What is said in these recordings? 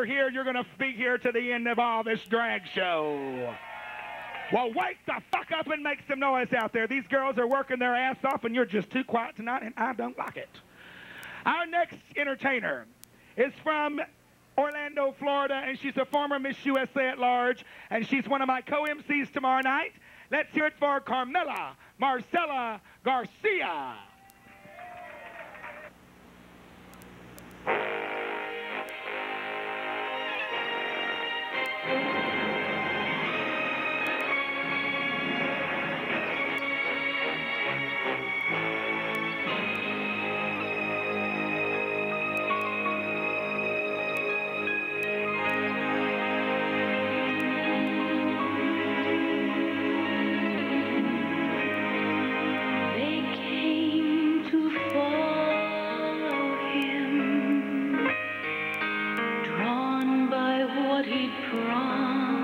here, you're going to be here to the end of all this drag show. Well, wake the fuck up and make some noise out there. These girls are working their ass off, and you're just too quiet tonight, and I don't like it. Our next entertainer is from Orlando, Florida, and she's a former Miss USA at large, and she's one of my co-MCs tomorrow night. Let's hear it for Carmella, Marcella, Garcia. Drawn by what he'd promised.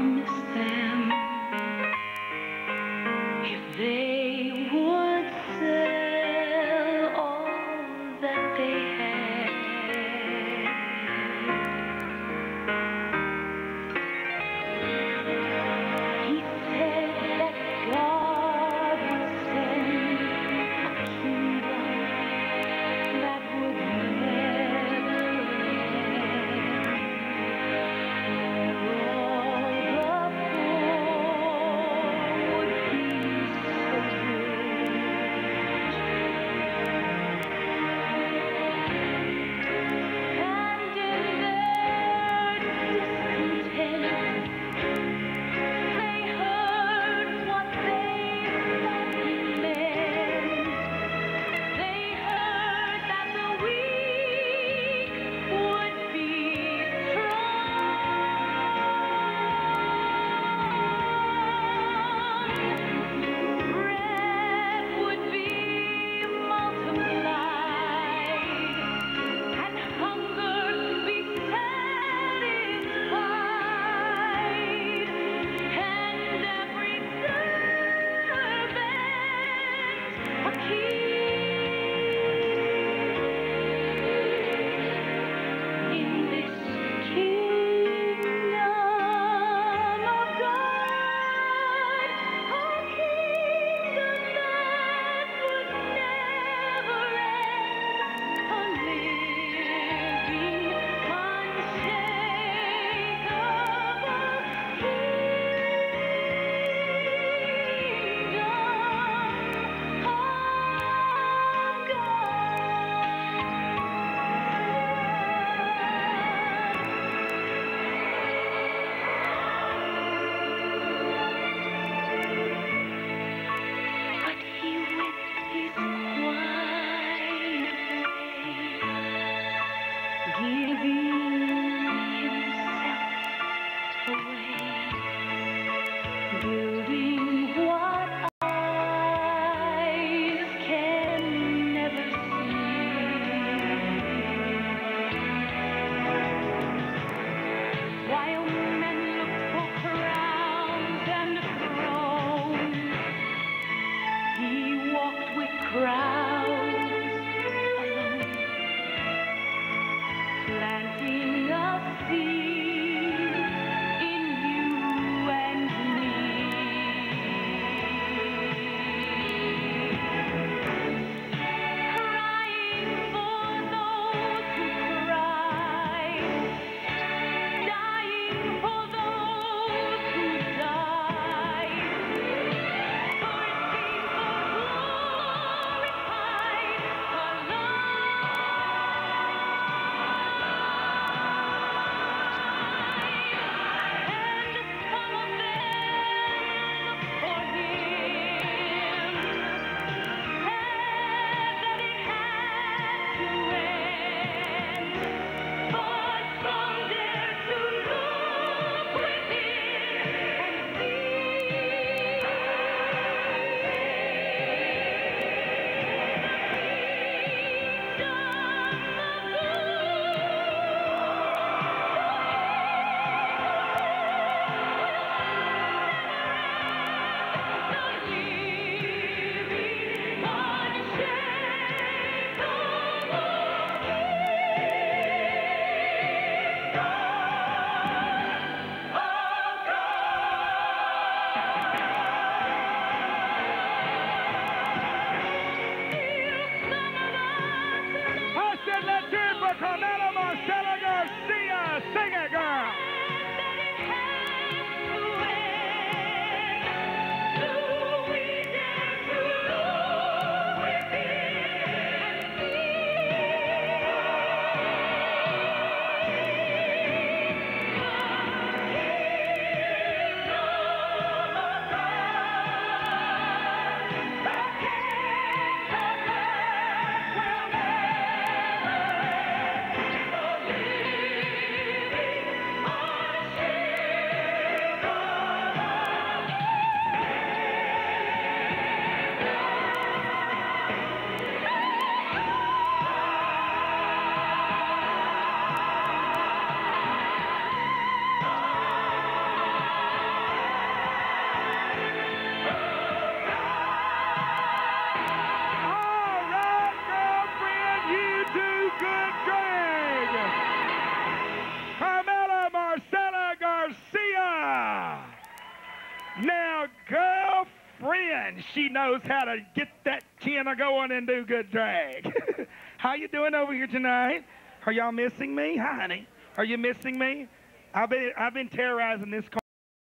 Now, girlfriend, she knows how to get that chin going and do good drag. How you doing over here tonight? Are y'all missing me? Hi, honey. Are you missing me? I've been terrorizing this car.